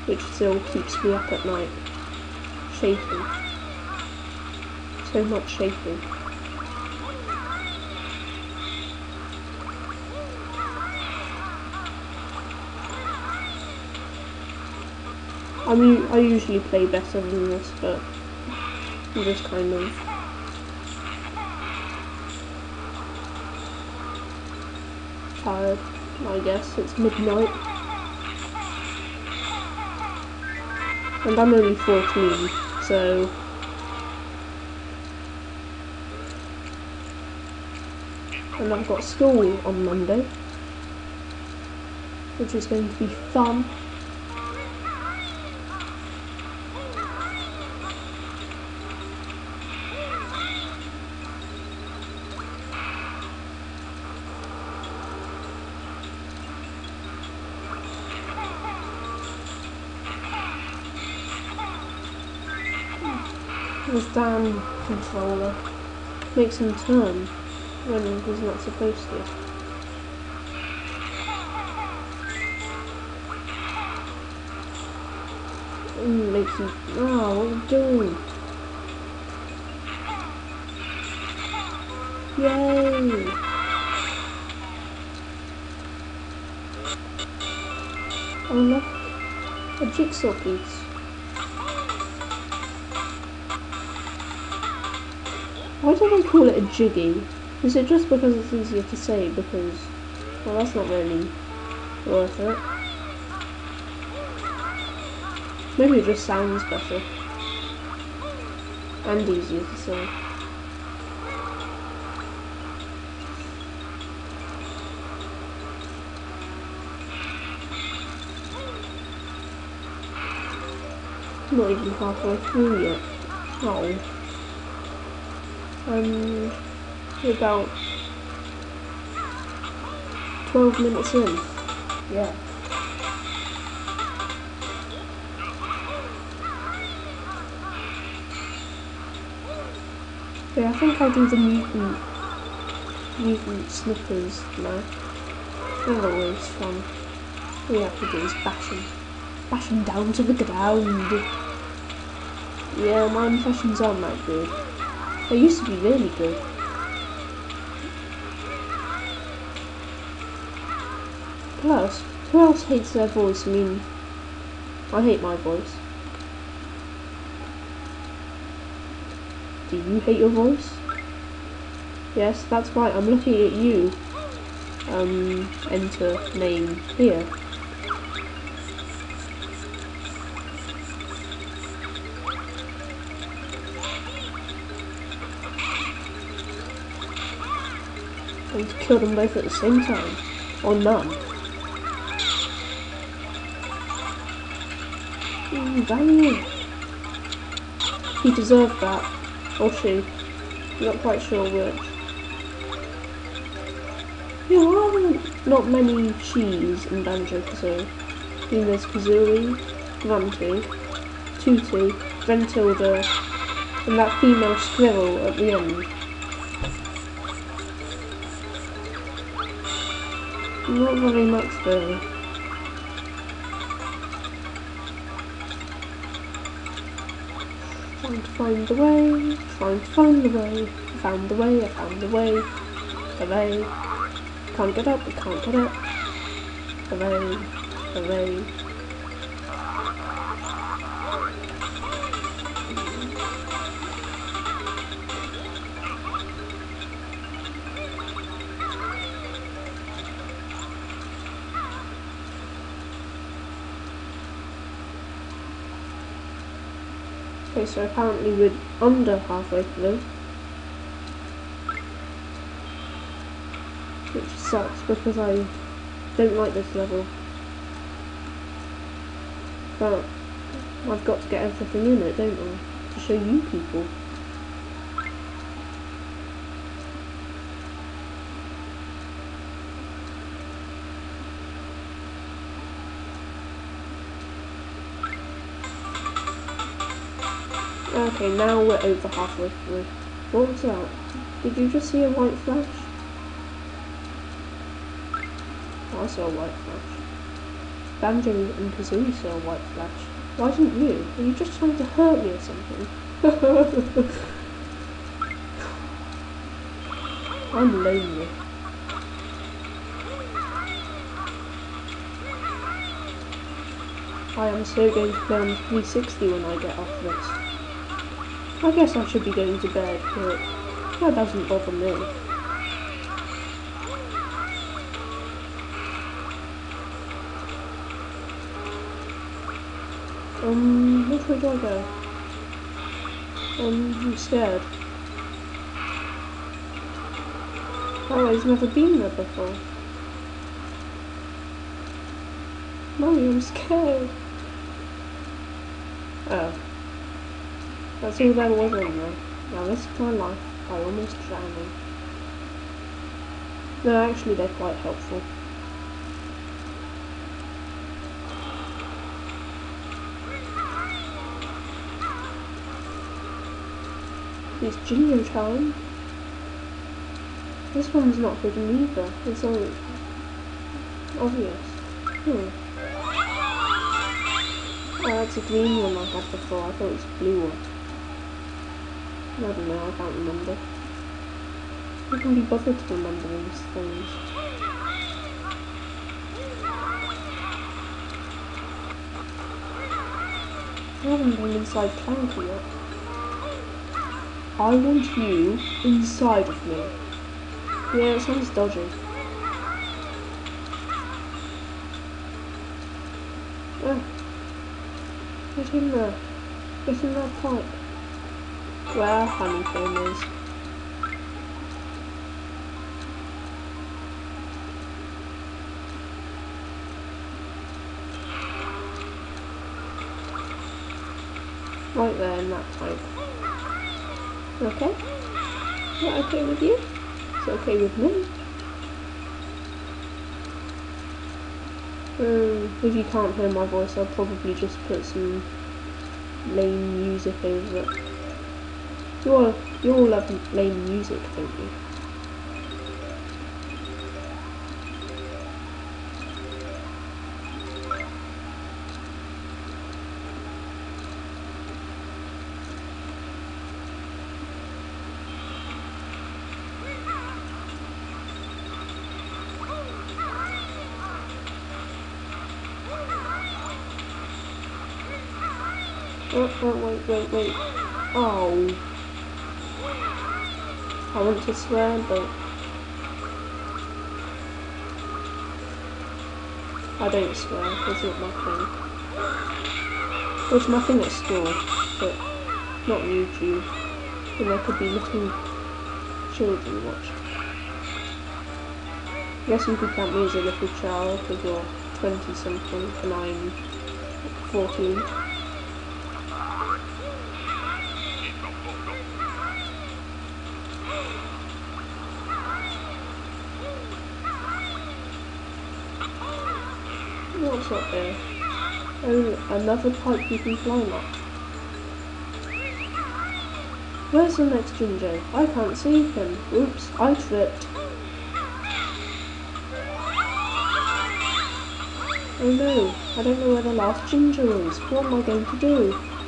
which still keeps me up at night, shaking. So much shaking. I usually play better than this, but I'm just kind of tired, I guess. It's midnight. And I'm only 14, so and I've got school on Monday, which is going to be fun. This damn controller makes him turn when he's not supposed to. Makes him... Oh, what are you doing? Yay! Oh look, a jigsaw piece. Why do they call it a jiggy? Is it just because it's easier to say? Because, well, that's not really worth it. Maybe it just sounds better. And easier to say. Not even halfway through yet. Oh. We're about 12 minutes in. Yeah. Yeah, I think I'll do the mutant snippers now. They're always fun. All you have to do is bash them down to the ground. Yeah, my impressions aren't that good. They used to be really good. Plus, who else hates their voice? I mean, I hate my voice. Do you hate your voice? Yes, that's right, I'm looking at you. Enter name here. And kill them both at the same time. Or none. Damn. He deserved that. Or she. I'm not quite sure which. Yeah, why are not many she's in Banjo-Kazooie? I mean, there's Kazooie, Grunty, Tutti, Ventilda, and that female squirrel at the end. Not very much though. Trying to find the way, trying to find the way. I found the way, I found the way. Hooray. Can't get up, I can't get up. Hooray, hooray. Okay, so apparently we're under halfway through. Which sucks because I don't like this level. But I've got to get everything in it, don't I? To show you people. Okay, now we're over halfway through. What was that? Did you just see a white flash? Oh, I saw a white flash. Banjo and Kazooie saw White Flash. Why didn't you? Are you just trying to hurt me or something? I'm lonely. I am so going to play on 360 when I get off this. I guess I should be going to bed, but that doesn't bother me. Which way do I go? I'm scared. Oh, I've never been there before. Mommy, I'm scared. Oh. That's all there was in there. Now risk my life by almost drowning. No, actually they're quite helpful. It's Jingo time. This one's not hidden either. It's all obvious. Oh, that's a green one I had before. I thought it was a blue one. I don't know, I can't remember. I can be bothered to remember these things. I haven't been inside Clanky yet. I want you inside of me. Yeah, it sounds dodgy. Get in there. Get in that pipe. Where Honeycomb is. Right there in that pipe. Okay? Is that okay with you? It's okay with me. If you can't hear my voice, I'll probably just put some lame music over it. You all love lame music, don't you? Oh, wait. Oh. I want to swear, but I don't swear. It's not my thing. Well, it's my thing at school, but not on YouTube. And there could be little children watching. I guess you could count me as a little child because you're 20 something and I'm 14. What's up there? Oh, another pipe you can climb up. Where's the next Jinjo? I can't see him. Oops, I tripped. Oh no, I don't know where the last Jinjo is. What am I going to do?